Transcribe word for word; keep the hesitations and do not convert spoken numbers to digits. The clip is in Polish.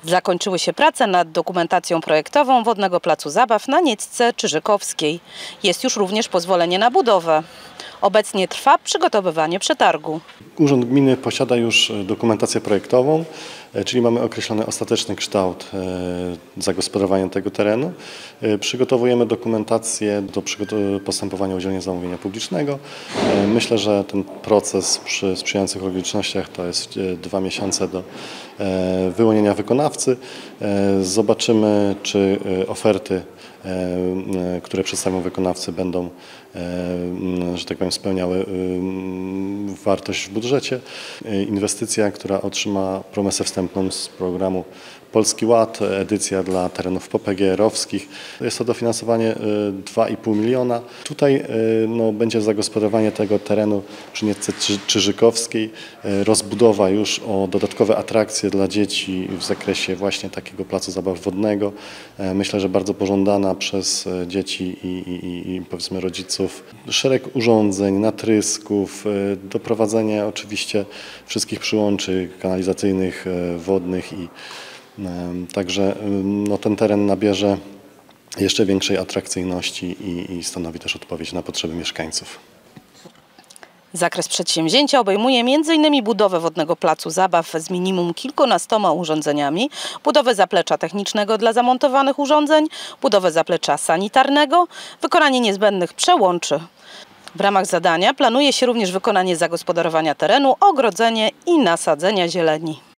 Zakończyły się prace nad dokumentacją projektową Wodnego Placu Zabaw na Niecce Czyżykowskiej. Jest już również pozwolenie na budowę. Obecnie trwa przygotowywanie przetargu. Urząd Gminy posiada już dokumentację projektową, czyli mamy określony ostateczny kształt zagospodarowania tego terenu. Przygotowujemy dokumentację do postępowania o udzielenie zamówienia publicznego. Myślę, że ten proces przy sprzyjających okolicznościach to jest dwa miesiące do wyłonienia wykonawcy. Zobaczymy, czy oferty, które przedstawią wykonawcy, będą, że tak powiem, spełniały wartość w budżecie. Inwestycja, która otrzyma promesę wstępną z programu Polski Ład, edycja dla terenów P P G R-owskich. Jest to dofinansowanie dwa i pół miliona. Tutaj no, będzie zagospodarowanie tego terenu przy Niecce Czyżykowskiej, rozbudowa już o dodatkowe atrakcje dla dzieci w zakresie właśnie takiego placu zabaw wodnego. Myślę, że bardzo pożądana przez dzieci i, i, i powiedzmy rodziców. Szereg urządzeń, natrysków, doprowadzenie oczywiście wszystkich przyłączy kanalizacyjnych, wodnych i Także no, ten teren nabierze jeszcze większej atrakcyjności i, i stanowi też odpowiedź na potrzeby mieszkańców. Zakres przedsięwzięcia obejmuje między innymi budowę Wodnego Placu Zabaw z minimum kilkunastoma urządzeniami, budowę zaplecza technicznego dla zamontowanych urządzeń, budowę zaplecza sanitarnego, wykonanie niezbędnych przełączy. W ramach zadania planuje się również wykonanie zagospodarowania terenu, ogrodzenie i nasadzenia zieleni.